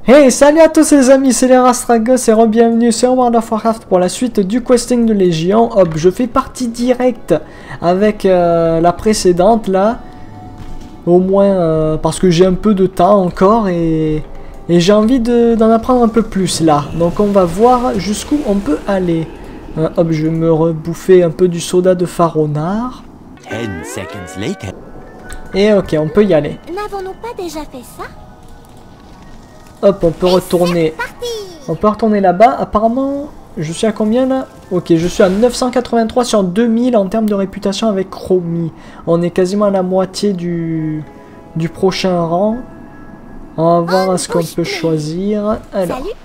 Hey, salut à tous les amis, c'est les Rastragos et re-bienvenue sur World of Warcraft pour la suite du questing de Légion. Hop, je fais partie directe avec la précédente là. Au moins parce que j'ai un peu de temps encore et j'ai envie d'en apprendre un peu plus là. Donc on va voir jusqu'où on peut aller. Hop, je vais me rebouffer un peu du soda de Faronard. 10 seconds later. Et ok, on peut y aller. N'avons-nous pas déjà fait ça? Hop, on peut retourner. On peut retourner là-bas. Apparemment, je suis à combien là? Ok, je suis à 983 sur 2000 en termes de réputation avec Chromie. On est quasiment à la moitié du prochain rang. On va voir ce qu'on peut choisir. Alors. Salut.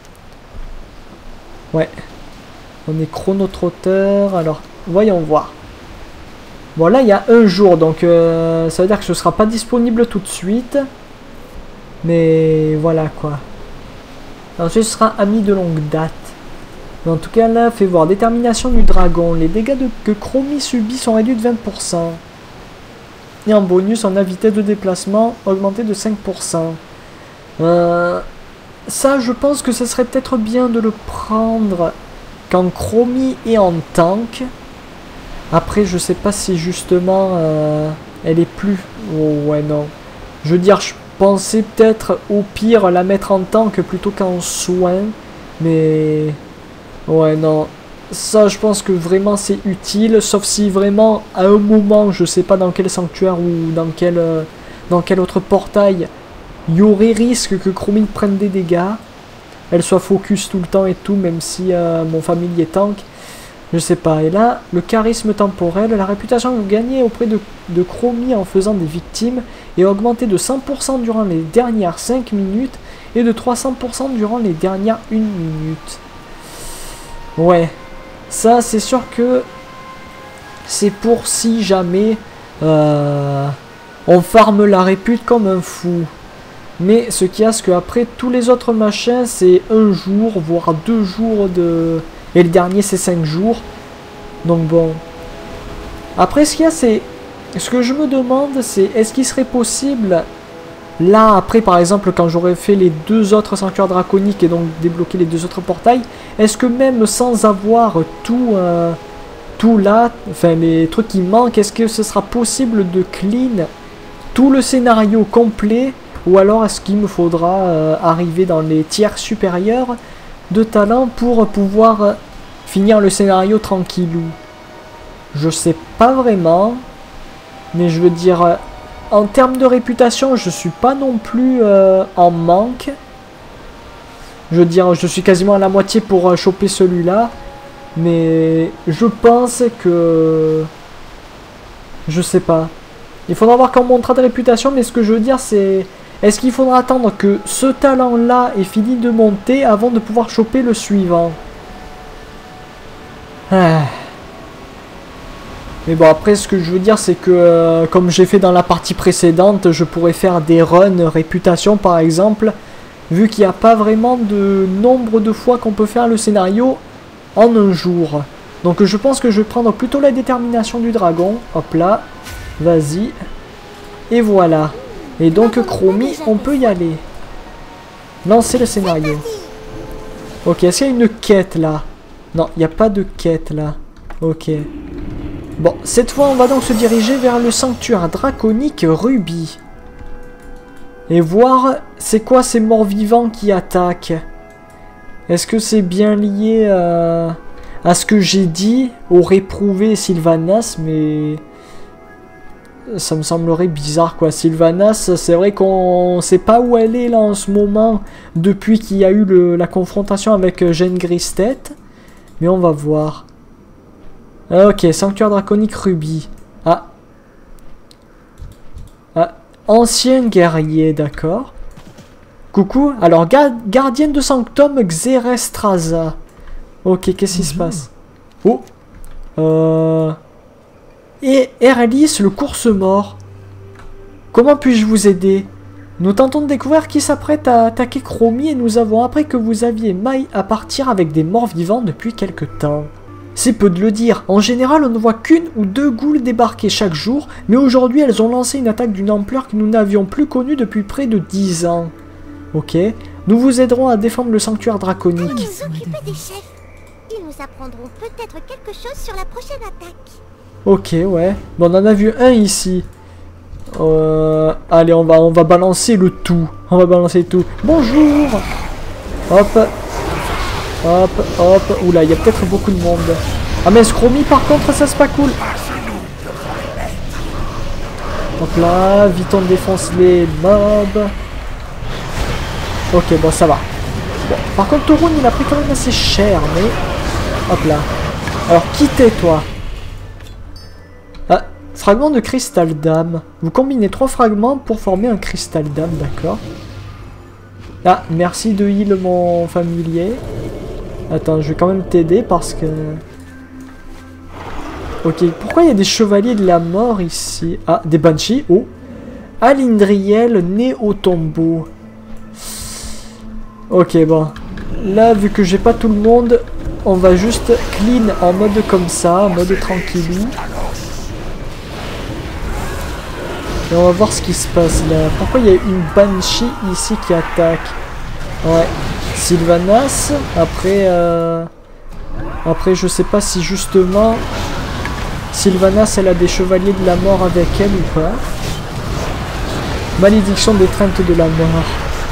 Ouais. On est chronotrotteur. Alors, voyons voir. Bon, là, il y a un jour. Donc, ça veut dire que ce sera pas disponible tout de suite. Mais voilà quoi. Ensuite ce sera ami de longue date. Mais en tout cas là, fait voir. Détermination du dragon. Les dégâts que Chromie subit sont réduits de 20%. Et en bonus, on a vitesse de déplacement augmentée de 5%. Ça, je pense que ce serait peut-être bien de le prendre quand Chromie est en tank. Après, je sais pas si justement elle est plus... Oh ouais, non. Je veux dire, je pensais peut-être au pire la mettre en tank plutôt qu'en soin, mais ouais non, ça je pense que vraiment c'est utile, sauf si vraiment à un moment, je sais pas dans quel sanctuaire ou dans quel autre portail, il y aurait risque que Chromie prenne des dégâts, elle soit focus tout le temps et tout, même si mon familier est tank. Je sais pas. Et là, le charisme temporel, la réputation que vous gagnez auprès de Chromie en faisant des victimes est augmentée de 100% durant les dernières 5 minutes et de 300% durant les dernières 1 minute. Ouais. Ça, c'est sûr que c'est pour si jamais on farme la répute comme un fou. Mais ce qu'il y a, c'est qu'après tous les autres machins, c'est 1 jour, voire 2 jours de... Et le dernier c'est 5 jours. Donc bon. Après ce qu'il y a c'est... Ce que je me demande c'est est-ce qu'il serait possible... Là après par exemple quand j'aurais fait les 2 autres sanctuaires draconiques et donc débloqué les 2 autres portails. Est-ce que même sans avoir tout là, enfin les trucs qui manquent, est-ce que ce sera possible de clean tout le scénario complet? Ou alors est-ce qu'il me faudra arriver dans les tiers supérieurs de talent pour pouvoir finir le scénario tranquillou? Je sais pas vraiment, mais je veux dire en termes de réputation je suis pas non plus en manque. Je veux dire je suis quasiment à la moitié pour choper celui-là, mais je pense que je sais pas, il faudra voir quand on montera de réputation. Mais ce que je veux dire c'est est-ce qu'il faudra attendre que ce talent-là ait fini de monter avant de pouvoir choper le suivant? Mais bon, après, ce que je veux dire, c'est que, comme j'ai fait dans la partie précédente, je pourrais faire des runs réputation, par exemple, vu qu'il n'y a pas vraiment de nombre de fois qu'on peut faire le scénario en un jour. Donc, je pense que je vais prendre plutôt la détermination du dragon. Hop là, vas-y. Et voilà. Et donc Chromie, on peut y aller. Lancer le scénario. Ok, est-ce qu'il y a une quête là? Non, il n'y a pas de quête là. Ok. Bon, cette fois on va donc se diriger vers le sanctuaire draconique Ruby. Et voir c'est quoi ces morts-vivants qui attaquent. Est-ce que c'est bien lié à ce que j'ai dit, au réprouvé Sylvanas, mais... Ça me semblerait bizarre quoi. Sylvanas, c'est vrai qu'on sait pas où elle est là en ce moment depuis qu'il y a eu la confrontation avec Jeanne Gristet. Mais on va voir. Ok, sanctuaire draconique Ruby. Ah. Ancien guerrier, d'accord. Coucou. Alors, gardienne de sanctum Xerestraza. Ok, qu'est-ce qui se passe? Oh. Et Erlis, le course-mort. Comment puis-je vous aider? Nous tentons de découvrir qui s'apprête à attaquer Chromie et nous avons appris que vous aviez maille à partir avec des morts vivants depuis quelque temps. C'est peu de le dire. En général, on ne voit qu'une ou 2 ghouls débarquer chaque jour, mais aujourd'hui elles ont lancé une attaque d'une ampleur que nous n'avions plus connue depuis près de 10 ans. Ok. Nous vous aiderons à défendre le sanctuaire Pour draconique. nous occuper des chefs. Ils nous apprendront peut-être quelque chose sur la prochaine attaque. Ok, ouais. Bon, on en a vu un ici. Allez, on va balancer le tout. On va balancer tout. Bonjour. Hop. Hop, hop. Oula, il y a peut-être beaucoup de monde. Ah mais Chromie par contre, ça c'est pas cool. Hop là, vite on défonce les mobs. Ok, bon ça va. Bon, par contre Torun il a pris quand même assez cher, mais... Hop là. Alors quittez toi. Ah, fragment de cristal d'âme. Vous combinez 3 fragments pour former un cristal d'âme, d'accord. Ah, merci de heal mon familier. Attends, je vais quand même t'aider parce que... Ok, pourquoi il y a des chevaliers de la mort ici? Ah, des banshees, oh. Alindriel, né au tombeau. Ok, bon. Là, vu que j'ai pas tout le monde, on va juste clean en mode comme ça, en mode tranquillou. Et on va voir ce qui se passe là. Pourquoi il y a une banshee ici qui attaque? Ouais. Sylvanas, après... Après, je sais pas si justement... Sylvanas, elle a des chevaliers de la mort avec elle ou pas. Malédiction d'étreinte de la mort.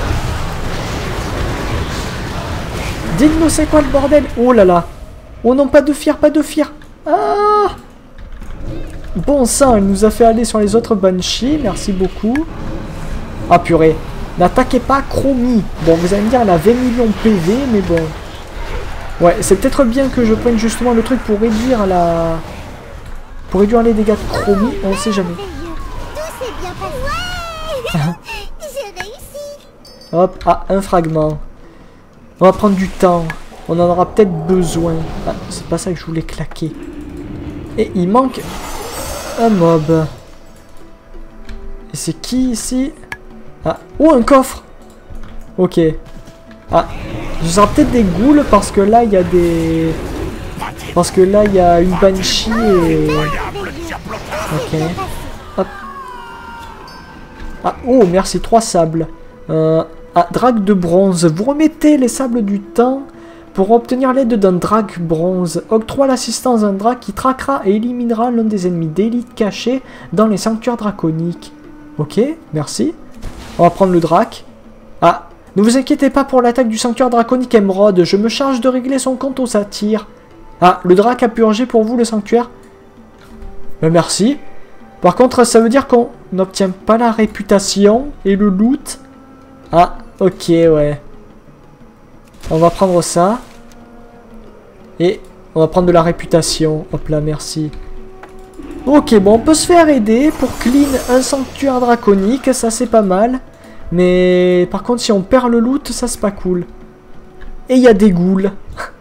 Dites-nous c'est quoi le bordel? Oh là là. Oh non, pas de fear, pas de fear. Ah. Bon sang, elle nous a fait aller sur les autres banshees. Merci beaucoup. Ah purée. N'attaquez pas Chromie. Bon, vous allez me dire, elle a 20 millions de PV, mais bon. Ouais, c'est peut-être bien que je prenne justement le truc pour réduire la... Pour réduire les dégâts de Chromie, on sait jamais. Tout s'est bien passé. Ouais. J'ai réussi. Hop, ah, un fragment. On va prendre du temps. On en aura peut-être besoin. Ah, c'est pas ça que je voulais claquer. Et il manque un mob. Et c'est qui ici? Ah, oh, un coffre. Ok. Ah, ce sera peut-être des ghouls parce que là, il y a des... Parce que là, il y a une banshee et... Ok. Hop. Ah, oh, merci, 3 sables. Ah, drague de bronze. Vous remettez les sables du temps pour obtenir l'aide d'un drague bronze. Octroie l'assistance d'un drague qui traquera et éliminera l'un des ennemis d'élite cachés dans les sanctuaires draconiques. Ok, merci. On va prendre le drac. Ah, ne vous inquiétez pas pour l'attaque du sanctuaire draconique Émeraude. Je me charge de régler son compte aux satyres. Ah, le drac a purgé pour vous le sanctuaire. Merci. Par contre, ça veut dire qu'on n'obtient pas la réputation et le loot. Ah, ok, ouais. On va prendre ça. Et on va prendre de la réputation. Hop là, merci. Ok, bon, on peut se faire aider pour clean un sanctuaire draconique. Ça, c'est pas mal. Mais par contre, si on perd le loot, ça, c'est pas cool. Et il y a des ghouls.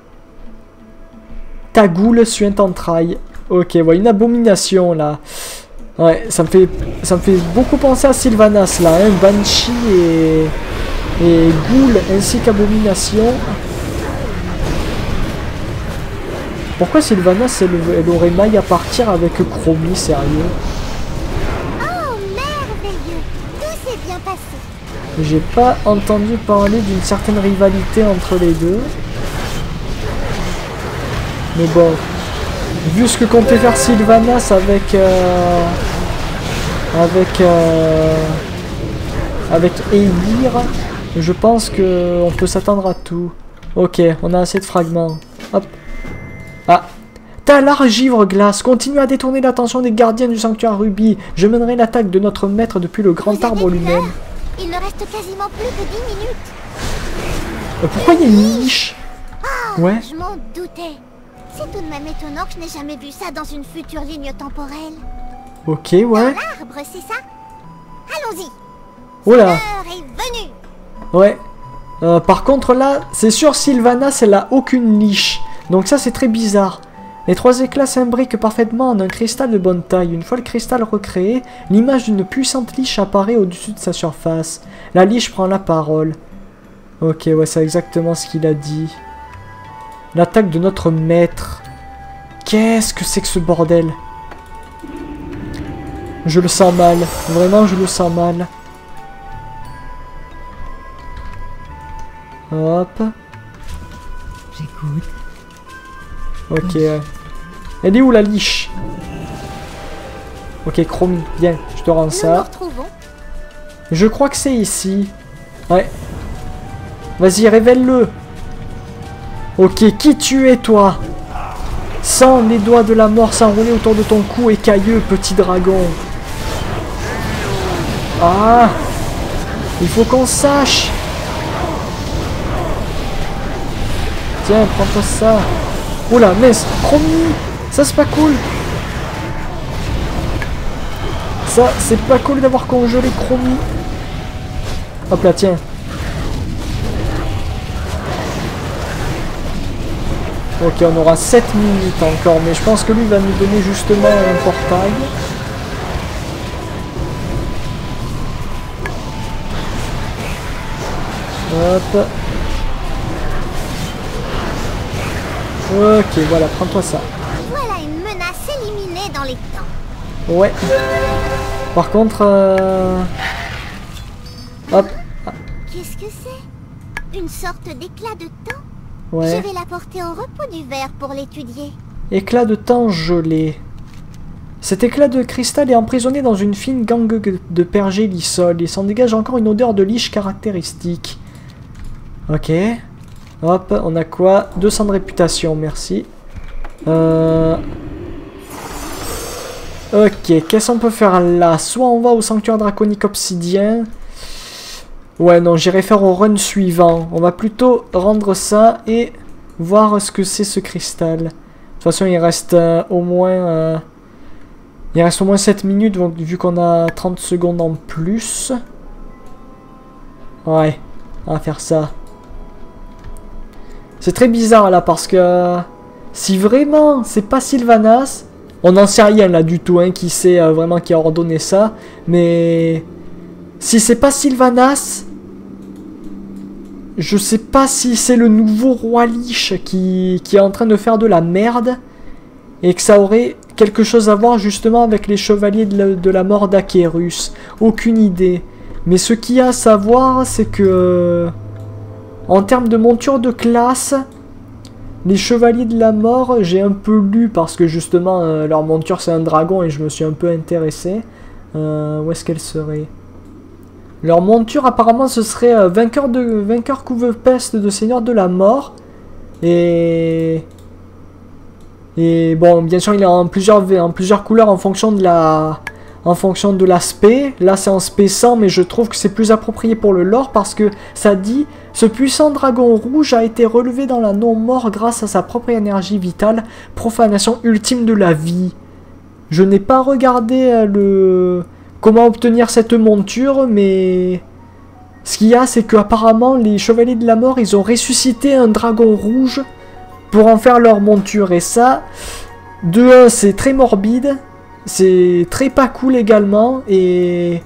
Ta goule suinte entraille. Ok, ouais, une abomination, là. Ouais, ça me fait beaucoup penser à Sylvanas, là. Hein, Banshee et Ghoul ainsi qu'Abomination. Pourquoi Sylvanas, elle aurait maille à partir avec Chromie, sérieux? Oh, merveilleux. Tout s'est bien passé. J'ai pas entendu parler d'une certaine rivalité entre les deux. Mais bon, vu ce que comptait faire Sylvanas avec Eivir, je pense que on peut s'attendre à tout. Ok, on a assez de fragments. Hop. Ah. Talar givre glace, continue à détourner l'attention des gardiens du sanctuaire Ruby. Je mènerai l'attaque de notre maître depuis le grand arbre lui-même. Il ne reste quasiment plus que 10 minutes. Pourquoi il y a une niche? Ouais. Je m'en doutais. C'est tout de même étonnant que je n'ai jamais vu ça dans une future ligne temporelle. Ok, ouais. L'arbre, c'est ça? Allons-y. Oula. L'heure est venue. Ouais. Par contre là, c'est sûr Sylvanas, elle a aucune niche. Donc ça c'est très bizarre. Les 3 éclats s'imbriquent parfaitement en un cristal de bonne taille. Une fois le cristal recréé, l'image d'une puissante liche apparaît au-dessus de sa surface. La liche prend la parole. Ok, ouais, c'est exactement ce qu'il a dit. L'attaque de notre maître. Qu'est-ce que c'est que ce bordel? Je le sens mal. Vraiment, je le sens mal. Hop. J'écoute. Ok. Elle est où la liche? Ok, Chromie, bien, je te rends Nous nous ça. retrouvons. Je crois que c'est ici. Ouais. Vas-y, révèle-le. Ok, qui tu es, toi? Sens les doigts de la mort s'enrouler autour de ton cou écailleux, petit dragon. Ah! Il faut qu'on sache. Tiens, prends-toi ça. Oula, mince, Chromie. Ça, c'est pas cool. Ça, c'est pas cool d'avoir congelé Chromie. Hop là, tiens. Ok, on aura 7 minutes encore, mais je pense que lui va nous donner justement un portail. Hop. Ok, voilà, prends-toi ça. Voilà une menace éliminée dans les temps. Ouais. Par contre... Hop. Qu'est-ce que c'est? Une sorte d'éclat de temps? Ouais. Je vais la porter au repos du verre pour l'étudier. Éclat de temps gelé. Cet éclat de cristal est emprisonné dans une fine gangue de pergélisol et s'en dégage encore une odeur de liche caractéristique. Ok. Hop, on a quoi? 200 de réputation, merci. Ok, qu'est-ce qu'on peut faire là? Soit on va au sanctuaire draconique obsidien. Ouais, non, j'irai faire au run suivant. On va plutôt rendre ça et voir ce que c'est ce cristal. De toute façon, il reste au moins... il reste au moins 7 minutes, donc, vu qu'on a 30 secondes en plus. Ouais, on va faire ça. C'est très bizarre là, parce que... si vraiment c'est pas Sylvanas... On n'en sait rien là du tout, hein, qui sait vraiment qui a ordonné ça. Mais... si c'est pas Sylvanas... je sais pas si c'est le nouveau roi Lich qui est en train de faire de la merde. Et que ça aurait quelque chose à voir justement avec les chevaliers de la mort d'Akerus. Aucune idée. Mais ce qu'il y a à savoir, c'est que... en termes de monture de classe... les chevaliers de la mort, j'ai un peu lu parce que justement leur monture c'est un dragon et je me suis un peu intéressé. Où est-ce qu'elle serait? Leur monture apparemment ce serait vainqueur couve-peste de seigneur de la mort. Et bon, bien sûr il est en plusieurs couleurs en fonction de l'aspect. Là c'est en spé 100, mais je trouve que c'est plus approprié pour le lore parce que ça dit: ce puissant dragon rouge a été relevé dans la non-mort grâce à sa propre énergie vitale, profanation ultime de la vie. Je n'ai pas regardé comment obtenir cette monture, mais ce qu'il y a, c'est qu'apparemment les chevaliers de la mort, ils ont ressuscité un dragon rouge pour en faire leur monture. Et ça, de un, c'est très morbide, c'est très pas cool également, et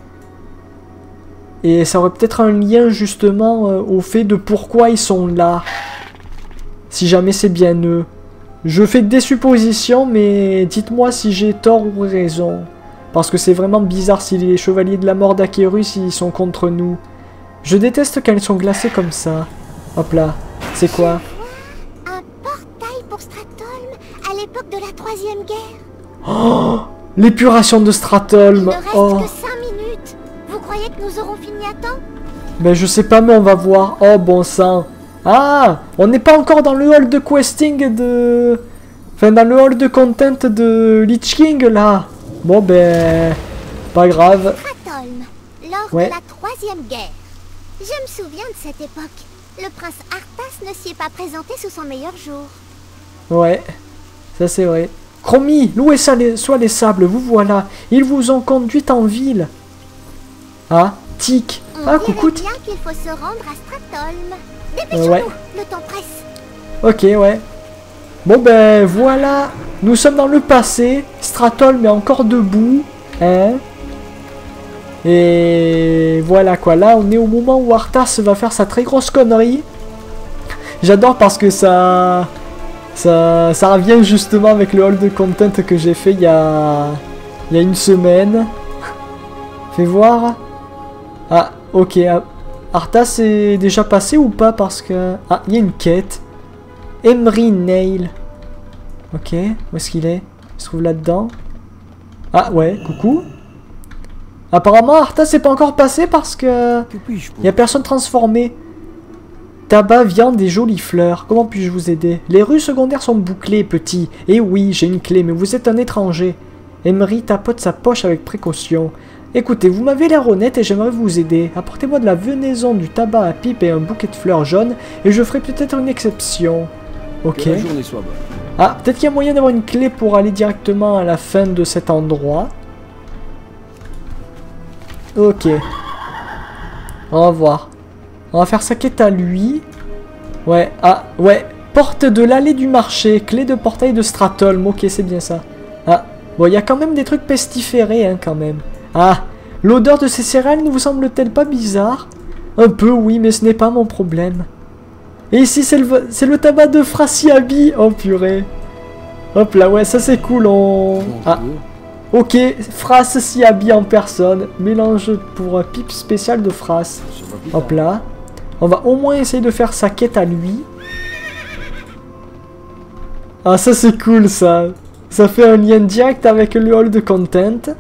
ça aurait peut-être un lien justement au fait de pourquoi ils sont là. Si jamais c'est bien eux. Je fais des suppositions, mais dites-moi si j'ai tort ou raison. Parce que c'est vraiment bizarre si les chevaliers de la mort d'Akerus ils sont contre nous. Je déteste quand ils sont glacés comme ça. Hop là, c'est quoi? Un portail pour Stratholm à l'époque de la 3e guerre. Oh, l'épuration de Il Stratholm. ne reste Oh. que 5 minutes. Vous croyez que nous aurons fini à temps? Ben je sais pas, mais on va voir. Oh bon sang. Ah, on n'est pas encore dans le hall de questing de... enfin dans le hall de content de Lich King là. Bon ben... pas grave. Stratholm, lors Ouais. de la 3e guerre. Je me souviens de cette époque. Le prince Arthas ne s'y est pas présenté sous son meilleur jour. Ouais, ça c'est vrai. Chromie, louez ça soit les sables, vous voilà. Ils vous ont conduite en ville. Ah, Tic. On Ah, dirait coucou Tic. bien qu'il faut se rendre à Stratholm. Dépêchons-nous, Ouais. le temps presse. Ok, ouais. Bon ben voilà, nous sommes dans le passé. Stratholm est encore debout. Hein? Et voilà quoi, là on est au moment où Arthas va faire sa très grosse connerie. J'adore parce que ça revient justement avec le hall de content que j'ai fait il y a une semaine. Fais voir. Ah, ok. Arthas est déjà passé ou pas? Parce que... Ah, il y a une quête. Emery Nail. Ok, où est-ce qu'il est? Il se trouve là-dedans. Ah ouais, coucou. Apparemment, Arthas n'est pas encore passé parce que... Que puis-je Il pour n'y a personne transformé. Tabac, viande et jolies fleurs. Comment puis-je vous aider? Les rues secondaires sont bouclées, petit. Et oui, j'ai une clé, mais vous êtes un étranger. Emery tapote sa poche avec précaution. Écoutez, vous m'avez l'air honnête et j'aimerais vous aider. Apportez-moi de la venaison, du tabac à pipe et un bouquet de fleurs jaunes, et je ferai peut-être une exception. Ok. Que la journée soit bonne. Ah, peut-être qu'il y a moyen d'avoir une clé pour aller directement à la fin de cet endroit. Ok. On va voir. On va faire sa quête à lui. Ouais, ah, ouais. Porte de l'allée du marché. Clé de portail de Stratholm. Ok, c'est bien ça. Ah, bon, il y a quand même des trucs pestiférés, hein, quand même. Ah, l'odeur de ces céréales ne vous semble-t-elle pas bizarre? Un peu, oui, mais ce n'est pas mon problème. Et ici, c'est le tabac de Frasiabi. Oh, purée. Hop là, ouais, ça c'est cool. Ah, ok, Frasiabi en personne. Mélange pour un pipe spécial de Fras. Hop là. On va au moins essayer de faire sa quête à lui. Ah, ça c'est cool, ça. Ça fait un lien direct avec le hall de content.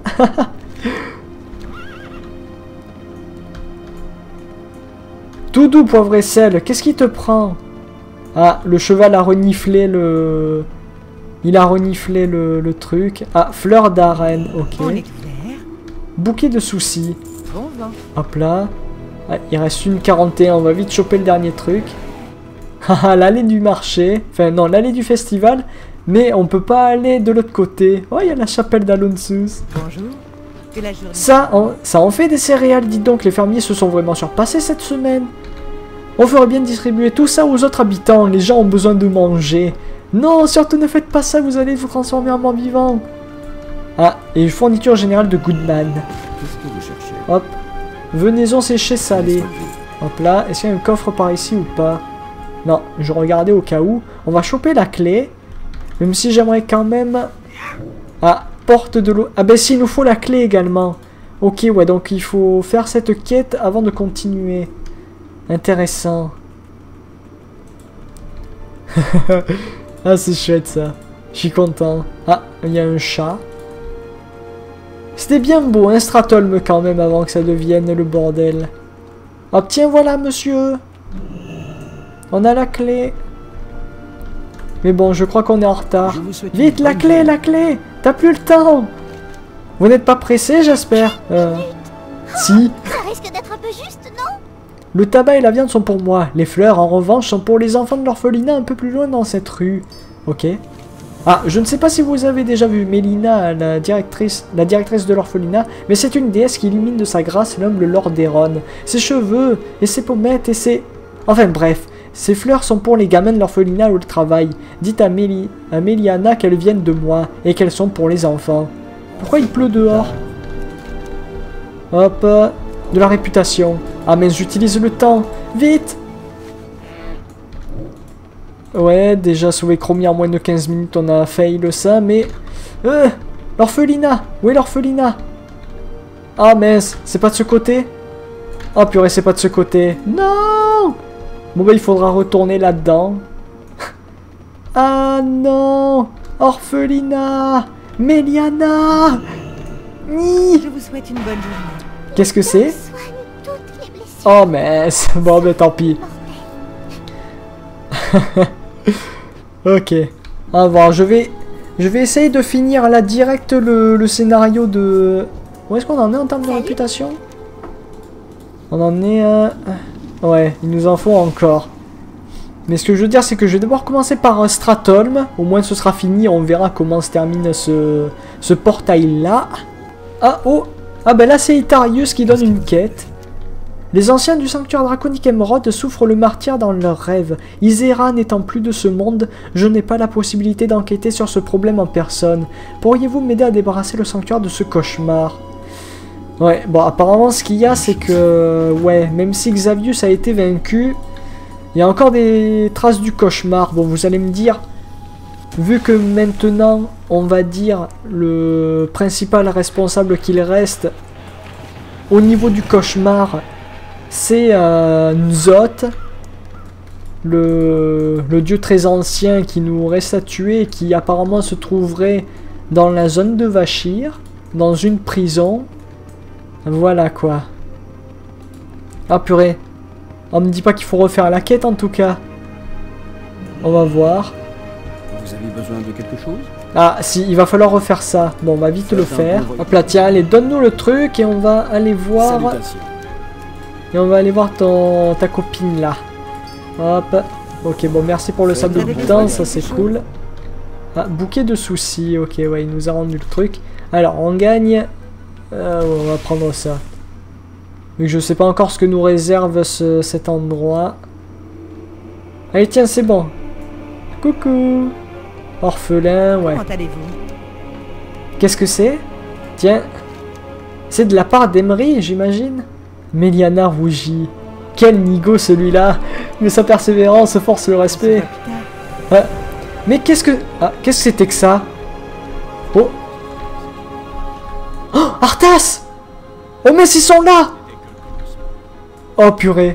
Tout doux, poivre et sel. Qu'est-ce qui te prend? Ah, le cheval a reniflé le... Il a reniflé le truc. Ah, fleur d'arène. Ok. On est clair. Bouquet de soucis. Bon vent. Hop là. Ah, il reste une 41. On va vite choper le dernier truc. Haha, l'allée du marché. Enfin, non, l'allée du festival. Mais on peut pas aller de l'autre côté. Oh, il y a la chapelle d'Alonsus. Bonjour. Que la journée... Ça en fait des céréales. Dites donc, les fermiers se sont vraiment surpassés cette semaine. On ferait bien distribuer tout ça aux autres habitants. Les gens ont besoin de manger. Non, surtout ne faites pas ça, vous allez vous transformer en mort vivant. Ah, et fourniture générale de Goodman. Qu'est-ce que vous cherchez? Hop. Venaison séchée salée. Hop là, est-ce qu'il y a un coffre par ici ou pas? Non, je regardais au cas où. On va choper la clé. Même si j'aimerais quand même... Ah, porte de l'eau. Ah ben si, il nous faut la clé également. Ok, ouais, donc il faut faire cette quête avant de continuer. Intéressant. Ah, c'est chouette ça. Je suis content. Ah, il y a un chat. C'était bien beau, hein, Stratholm quand même, avant que ça devienne le bordel. Hop, tiens, voilà, monsieur. On a la clé. Mais bon, je crois qu'on est en retard. Vite, la clé, la clé. T'as plus le temps. Vous n'êtes pas pressé, j'espère. Si. Ça risque d'être un peu juste, non? Le tabac et la viande sont pour moi. Les fleurs, en revanche, sont pour les enfants de l'orphelinat un peu plus loin dans cette rue. Ok. Ah, je ne sais pas si vous avez déjà vu Mélina, la directrice de l'orphelinat, mais c'est une déesse qui illumine de sa grâce l'humble Lord d'Eron. Ses cheveux, et ses pommettes, et ses... Enfin bref, ces fleurs sont pour les gamins de l'orphelinat où elle travaille. Dites à Méliana qu'elles viennent de moi, et qu'elles sont pour les enfants. Pourquoi il pleut dehors? Hop, de la réputation. Ah mais j'utilise le temps. Vite! Ouais, déjà sauvé Chromie en moins de 15 minutes, on a failli ça, mais... l'orphelinat! Où est l'orphelinat? Ah mince, c'est pas de ce côté? Ah purée, c'est pas de ce côté. Non! Bon bah il faudra retourner là-dedans. Ah non! Orphelinat! Méliana! Je vous souhaite une bonne journée. Qu'est-ce que c'est? Soigne toutes les blessures. Oh mince! Bon bah tant pis. Ok. On va voir, je vais essayer de finir là direct le scénario de... Où est-ce qu'on en est en termes de réputation? On en est... Ouais, il nous en faut encore. Mais ce que je veux dire, c'est que je vais devoir commencer par Stratholm. Au moins ce sera fini, on verra comment se termine ce portail-là. Ah, oh! Ah ben là c'est Itarius qui donne une quête. Les anciens du sanctuaire draconique Émeraude souffrent le martyre dans leurs rêves. Isera n'étant plus de ce monde, je n'ai pas la possibilité d'enquêter sur ce problème en personne. Pourriez-vous m'aider à débarrasser le sanctuaire de ce cauchemar? Ouais, bon, apparemment ce qu'il y a, c'est que... Ouais, même si Xavius a été vaincu, il y a encore des traces du cauchemar. Bon, vous allez me dire, vu que maintenant, on va dire, le principal responsable qu'il reste, au niveau du cauchemar... c'est Nzot, le dieu très ancien qui nous reste à tuer et qui apparemment se trouverait dans la zone de Vashir, dans une prison. Voilà quoi. Ah purée. On me dit pas qu'il faut refaire la quête en tout cas. On va voir. Vous avez besoin de quelque chose? Ah si, il va falloir refaire ça. Bon, on va vite le faire. Hop là, tiens, allez, donne-nous le truc et on va aller voir... Salutations. Et on va aller voir ta copine là. Hop. Ok, bon, merci pour le sable de boutin, ça c'est cool. Ah, bouquet de soucis. Ok, ouais, il nous a rendu le truc. Alors, on gagne... on va prendre ça. Mais je sais pas encore ce que nous réserve cet endroit. Allez, tiens, c'est bon. Coucou. Orphelin, ouais. Comment allez-vous? Qu'est-ce que c'est? Tiens. C'est de la part d'Emery, j'imagine. Méliana rougit. Quel nigo celui-là. Mais sa persévérance force le respect. Mais qu'est-ce que... Ah, qu'est-ce que c'était que ça? Oh. Oh, Arthas! Oh, mais ils sont là! Oh, purée.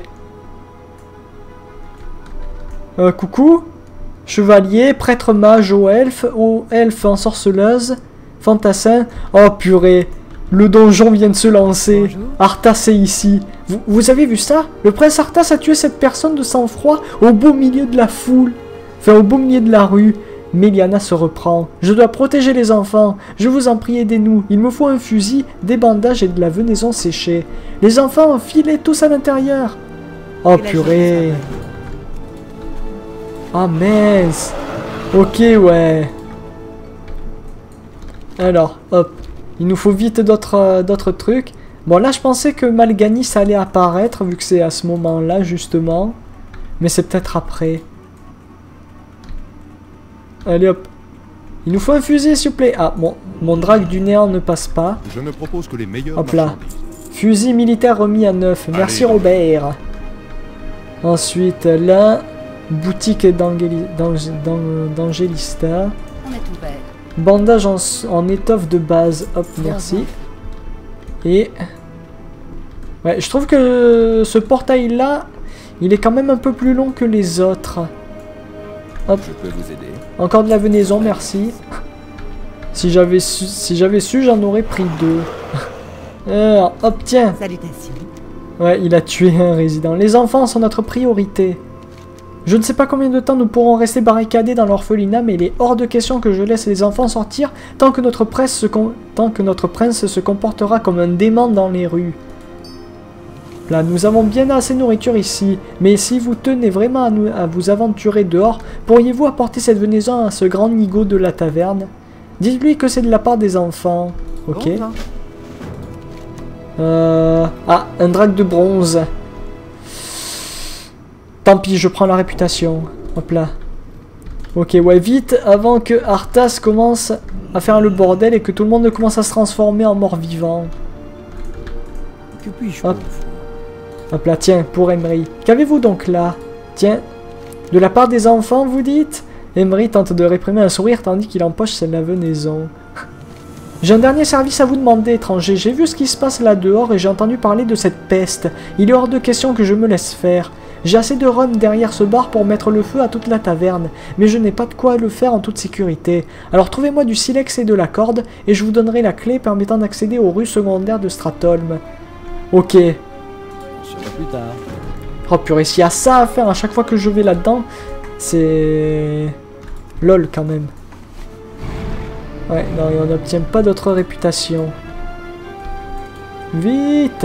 Coucou. Chevalier, prêtre mage aux elfes ensorceleuse, fantassin. Oh, purée. Le donjon vient de se lancer. Bonjour. Arthas est ici. Vous avez vu ça? Le prince Arthas a tué cette personne de sang-froid au beau milieu de la foule. Enfin, au beau milieu de la rue. Méliana se reprend. Je dois protéger les enfants. Je vous en prie, aidez-nous. Il me faut un fusil, des bandages et de la venaison séchée. Les enfants, enfilez tous à l'intérieur. Oh purée. Ah mince. Ok, ouais. Alors, hop. Il nous faut vite d'autres trucs. Bon, là, je pensais que Mal'Ganis allait apparaître, vu que c'est à ce moment-là, justement. Mais c'est peut-être après. Allez hop. Il nous faut un fusil s'il vous plaît. Ah bon, mon drague du néant ne passe pas. Je ne propose que les meilleurs. Hop là. Fusil militaire remis à neuf. Merci Allez. Robert. Ensuite là, boutique d'Angélista. On est ouvert. Bandage en étoffe de base. Hop, merci. Et... ouais, je trouve que ce portail là, il est quand même un peu plus long que les autres. Hop. Je peux vous aider. Encore de la venaison, merci. Si j'avais su, j'en aurais pris 2. Alors, hop, tiens. Salutations. Ouais, il a tué un résident. Les enfants sont notre priorité. Je ne sais pas combien de temps nous pourrons rester barricadés dans l'orphelinat, mais il est hors de question que je laisse les enfants sortir tant que notre prince se comportera comme un dément dans les rues. Là, nous avons bien assez de nourriture ici, mais si vous tenez vraiment à vous aventurer dehors, pourriez-vous apporter cette venaison à ce grand nigo de la taverne? Dites-lui que c'est de la part des enfants. Ok. Bon, ah, un drac de bronze. Tant pis, je prends la réputation. Hop là. Ok, ouais, vite, avant que Arthas commence à faire le bordel et que tout le monde commence à se transformer en mort-vivant. Que puis-je Hop. pour vous? Hop là, tiens, pour Emery. Qu'avez-vous donc là? Tiens, de la part des enfants, vous dites? Emery tente de réprimer un sourire tandis qu'il empoche sa venaison. J'ai un dernier service à vous demander, étranger. J'ai vu ce qui se passe là dehors et j'ai entendu parler de cette peste. Il est hors de question que je me laisse faire. J'ai assez de rhum derrière ce bar pour mettre le feu à toute la taverne, mais je n'ai pas de quoi le faire en toute sécurité. Alors trouvez-moi du silex et de la corde, et je vous donnerai la clé permettant d'accéder aux rues secondaires de Stratholm. Ok. On se voit plus tard. Oh purée, s'il y a ça à faire à chaque fois que je vais là-dedans, c'est... lol quand même. Ouais, non, et on n'obtient pas d'autre réputation. Vite!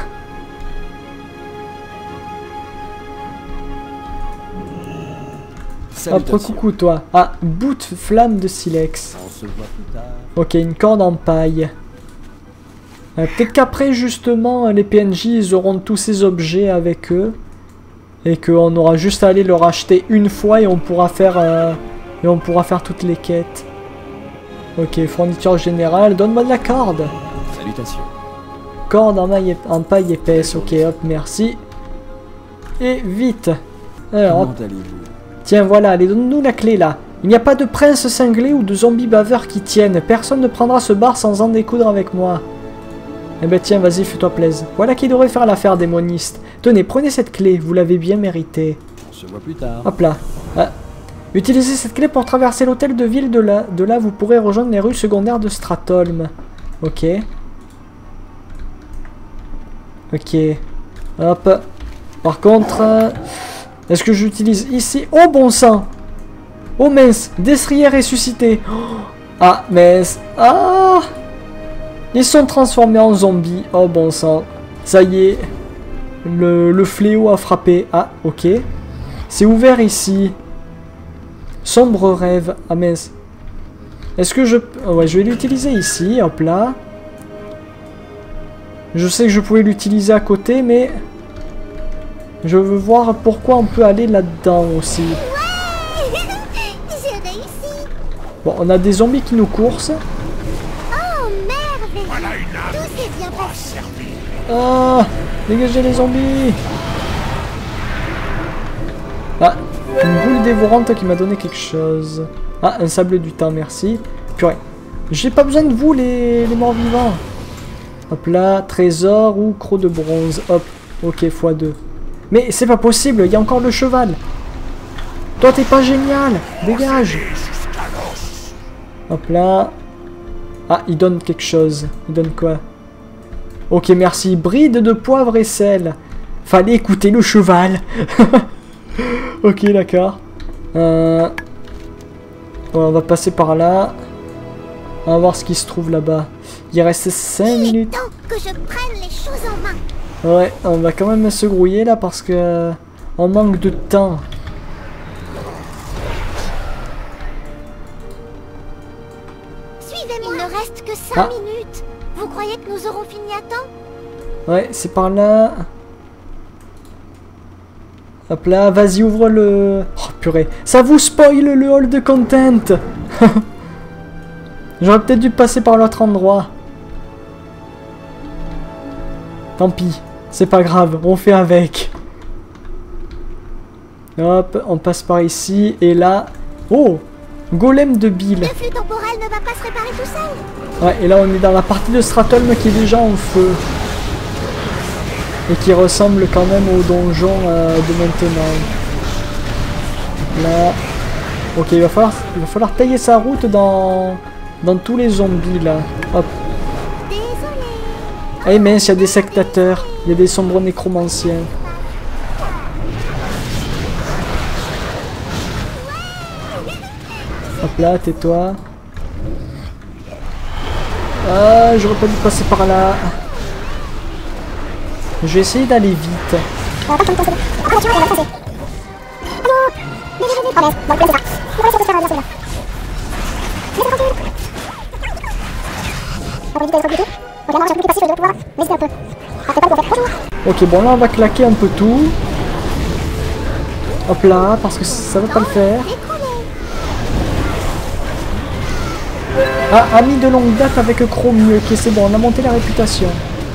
Hop, Salutations. coucou toi. Ah, bout flamme de silex. On se voit plus tard. Ok, une corde en paille. Peut-être qu'après, justement, les PNJ, ils auront tous ces objets avec eux. Et qu'on aura juste à aller leur acheter une fois et on pourra faire toutes les quêtes. Ok, fourniture générale. Donne-moi de la corde. Salutations. Corde en paille épaisse. Ok, hop, merci. Et vite. Alors, hop. Comment allez-vous? Tiens, voilà, allez, donne-nous la clé, là. Il n'y a pas de prince cinglé ou de zombie baveur qui tienne. Personne ne prendra ce bar sans en découdre avec moi. Eh ben tiens, vas-y, fais-toi plaisir. Voilà qui devrait faire l'affaire démoniste. Tenez, prenez cette clé, vous l'avez bien mérité. On se voit plus tard. Hop là. Ah. Utilisez cette clé pour traverser l'hôtel de ville de là. De là, vous pourrez rejoindre les rues secondaires de Stratholm. Ok. Ok. Hop. Par contre, est-ce que j'utilise ici? Oh bon sang! Oh mince! Destrier ressuscité! Oh. Ah mince! Ah! Ils sont transformés en zombies. Oh bon sang. Ça y est. Le fléau a frappé. Ah, ok. C'est ouvert ici. Sombre rêve. Ah mince. Est-ce que je... Ouais, je vais l'utiliser ici. Hop là. Je sais que je pouvais l'utiliser à côté, mais... Je veux voir pourquoi on peut aller là-dedans aussi. Ouais. J'ai réussi. Bon, on a des zombies qui nous coursent. Oh, merveilleux. Tout s'est bien passé. Ah! Dégagez les zombies! Ah! Une boule dévorante qui m'a donné quelque chose. Ah, un sable du temps, merci. Purée. J'ai pas besoin de vous, les morts-vivants. Hop là, trésor ou croc de bronze. Hop, ok, x2. Mais c'est pas possible, il y a encore le cheval. Toi, t'es pas génial. Dégage. Hop là. Ah, il donne quelque chose. Il donne quoi? Ok, merci. Bride de poivre et sel. Fallait écouter le cheval. Ok, d'accord. Bon, on va passer par là. On va voir ce qui se trouve là-bas. Il reste 5 minutes. Tant que je prenne les choses en main. Ouais, on va quand même se grouiller là parce que on manque de temps. Suivez-moi. Il ne reste que 5 Ah. minutes. Vous croyez que nous aurons fini à temps? Ouais, c'est par là. Hop là, vas-y, ouvre le... Oh purée, ça vous spoil le hall de content. J'aurais peut-être dû passer par l'autre endroit. Tant pis, c'est pas grave, on fait avec. Hop, on passe par ici, et là... Oh, golem de bile. Le flux temporel ne va pas se réparer tout seul. Ouais, et là on est dans la partie de Stratholm qui est déjà en feu. Et qui ressemble quand même au donjon de maintenant. Là. Ok, il va falloir tailler sa route dans tous les zombies là. Hop. Désolé. Eh mince, il y a des sectateurs. Il y a des sombres nécromanciens. Hop là, tais-toi. Ah, j'aurais pas dû passer par là. Je vais essayer d'aller vite. Ok, bon là on va claquer un peu tout. Hop là, parce que ça va pas le faire. Ah, ami de longue date avec Chromie. Ok, c'est bon, on a monté la réputation.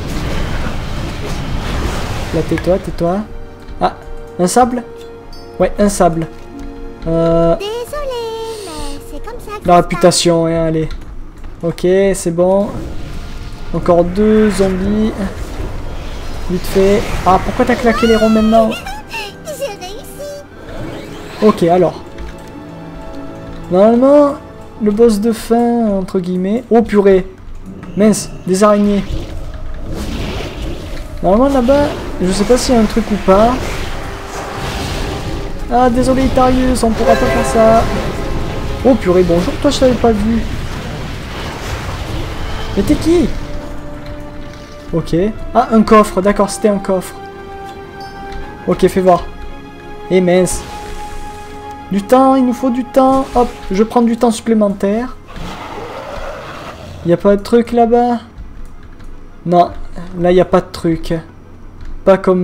Là, tais-toi, tais-toi. Ah, un sable? Ouais, un sable. Désolé, mais c'est comme ça que La réputation, hein, allez. Ok, c'est bon. Encore 2 zombies. Vite fait. Ah, pourquoi t'as claqué les ronds maintenant? J'ai réussi. Ok, alors. Normalement, le boss de fin, entre guillemets... Oh, purée. Mince, des araignées. Normalement, là-bas, je sais pas s'il y a un truc ou pas. Ah, désolé, Itarius, on pourra pas faire ça. Oh, purée, bonjour, toi, je t'avais pas vu. Mais t'es qui? Ok. Ah, un coffre, d'accord, c'était un coffre. Ok, fais voir. Eh mince. Du temps, il nous faut du temps. Hop, je prends du temps supplémentaire. Y a pas de truc là-bas? Non, là y a pas de truc. Pas comme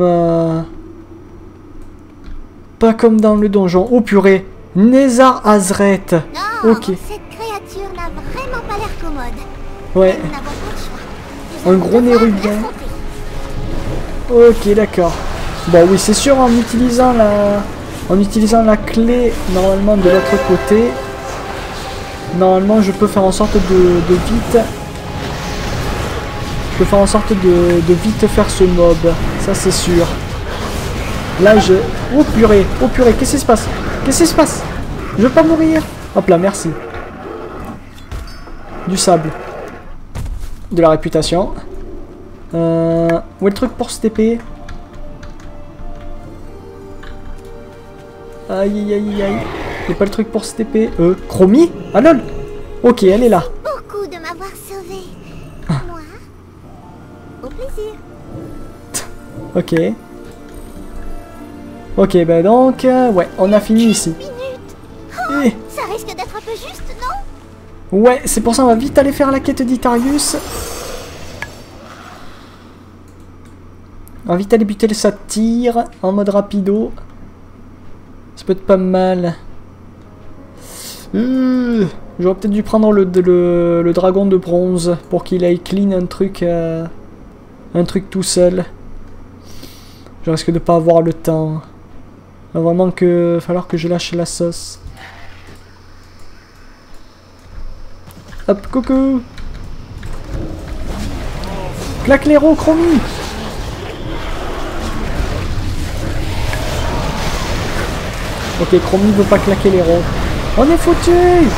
dans le donjon. Oh purée, Nézar Azret. Non, Ok. cette créature n'a vraiment pas l'air commode. Ouais, Nous n'avons pas le choix. Nous un allons gros devoir nérubin. l'affronter. Ok, d'accord. Bon oui, c'est sûr, en utilisant la clé normalement de l'autre côté, normalement je peux faire en sorte de vite. Je peux faire en sorte de vite faire ce mob, ça c'est sûr. Là, je... Oh purée, qu'est-ce qui se passe? Qu'est-ce qui se passe? Je veux pas mourir. Hop là, merci. Du sable. De la réputation. Où est le truc pour se TP? Aïe aïe aïe aïe. Y'a pas le truc pour se TP. Chromie? Ah lol. Ok, elle est là. Beaucoup de m'avoir sauvé. Moi, au plaisir. Ok. Ok, bah donc, ouais, on a fini ici. Minute. Ça risque d'être un peu juste, non? Ouais, c'est pour ça on va vite aller faire la quête d'Itarius. On va vite aller buter le satyre en mode rapido. Ça peut être pas mal. J'aurais peut-être dû prendre le dragon de bronze pour qu'il aille clean un truc tout seul. Je risque de pas avoir le temps. Il va vraiment falloir que je lâche la sauce. Hop, coucou. Claque l'héros, Chromie. Ok, Chromie veut pas claquer l'héros. On est foutu.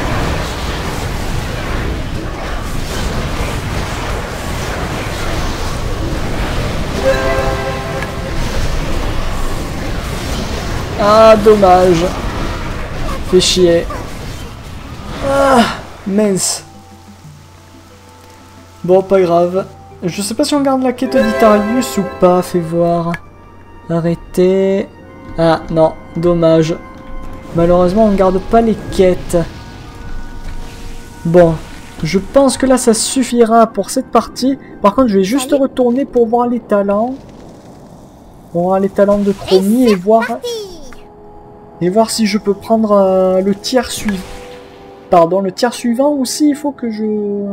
Ah, dommage. Fait chier. Ah, mince. Bon, pas grave. Je sais pas si on garde la quête d'Itarius ou pas, fais voir. Arrêtez. Ah, non, dommage. Malheureusement, on garde pas les quêtes. Bon, je pense que là, ça suffira pour cette partie. Par contre, je vais juste retourner pour voir les talents. Pour voir les talents de Chromie et voir si je peux prendre le tiers suivant. Pardon, le tiers suivant, ou s'il faut que je...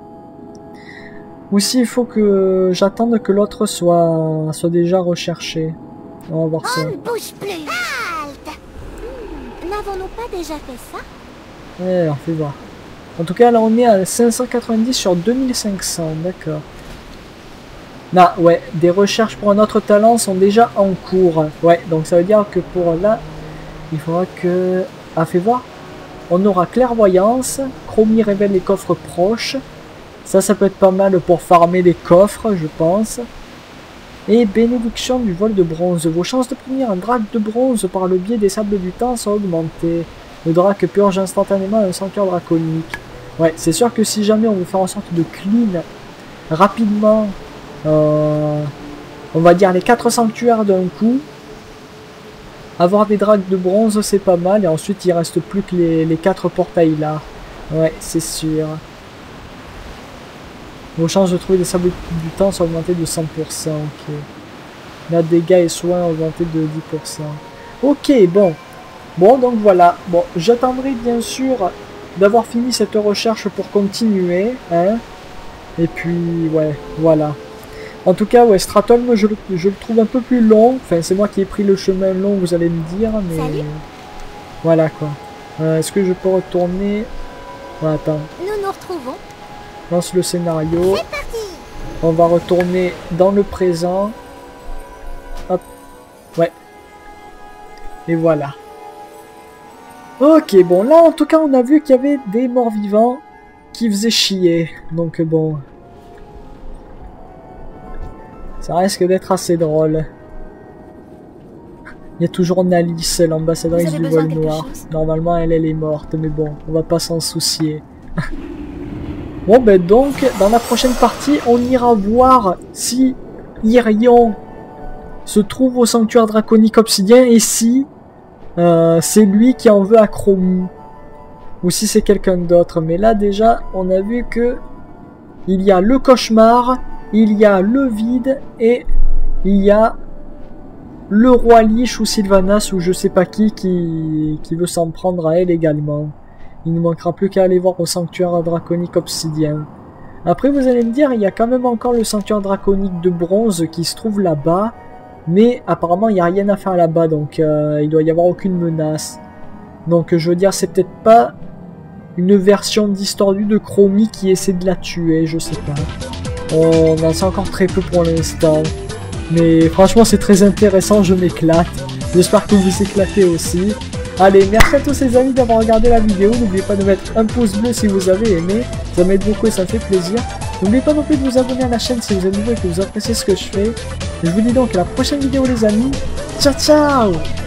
Ou s'il faut que j'attende que l'autre soit déjà recherché. On va voir ça. On ne bouge plus. Halte. N'avons-nous pas déjà fait ça? Ouais, on fait voir. En tout cas, là, on est à 590 sur 2500, d'accord. Non, ouais, des recherches pour un autre talent sont déjà en cours. Ouais, donc ça veut dire que pour là, il faudra que... Ah, fais voir. On aura clairvoyance, Chromie révèle les coffres proches. Ça peut être pas mal pour farmer les coffres, je pense. Et bénédiction du vol de bronze. Vos chances de prévenir un drac de bronze par le biais des sables du temps sont augmentées. Le drac purge instantanément un sanctuaire draconique. Ouais, c'est sûr que si jamais on veut faire en sorte de clean rapidement, on va dire les 4 sanctuaires d'un coup, avoir des dracs de bronze c'est pas mal. Et ensuite il reste plus que les 4 portails là. Ouais, c'est sûr. Vos chances de trouver des sables du temps sont augmentées de 100%. Ok. La dégâts et soins augmentés de 10%. Ok, bon. Bon, donc voilà. Bon, j'attendrai bien sûr d'avoir fini cette recherche pour continuer. Hein. Et puis, ouais, voilà. En tout cas, ouais, Stratholm, je le trouve un peu plus long. Enfin, c'est moi qui ai pris le chemin long, vous allez me dire. Mais salut. Voilà, quoi. Est-ce que je peux retourner... Ouais, attends. Nous nous retrouvons. Lance le scénario. C'est parti. On va retourner dans le présent. Hop. Ouais. Et voilà. Ok, bon, là, en tout cas, on a vu qu'il y avait des morts-vivants qui faisaient chier. Donc, bon. Ça risque d'être assez drôle. Il y a toujours Nalis, l'ambassadrice du vol noir. Normalement, elle est morte, mais bon, on va pas s'en soucier. Bon, ben donc, dans la prochaine partie, on ira voir si Irion se trouve au sanctuaire draconique obsidien et si c'est lui qui en veut à Chromie. Ou si c'est quelqu'un d'autre. Mais là, déjà, on a vu que il y a le cauchemar, il y a le vide et il y a le roi Lich ou Sylvanas ou je sais pas qui veut s'en prendre à elle également. Il ne manquera plus qu'à aller voir au sanctuaire draconique obsidien. Après vous allez me dire, il y a quand même encore le sanctuaire draconique de bronze qui se trouve là-bas. Mais apparemment il n'y a rien à faire là-bas, donc il doit y avoir aucune menace. Donc je veux dire, c'est peut-être pas une version distordue de Chromie qui essaie de la tuer, je sais pas. On en sait encore très peu pour l'instant. Mais franchement, c'est très intéressant, je m'éclate. J'espère que vous vous éclatez aussi. Allez, merci à tous les amis d'avoir regardé la vidéo. N'oubliez pas de mettre un pouce bleu si vous avez aimé. Ça m'aide beaucoup et ça me fait plaisir. N'oubliez pas non plus de vous abonner à la chaîne si vous êtes nouveau et que vous appréciez ce que je fais. Je vous dis donc à la prochaine vidéo les amis. Ciao ciao!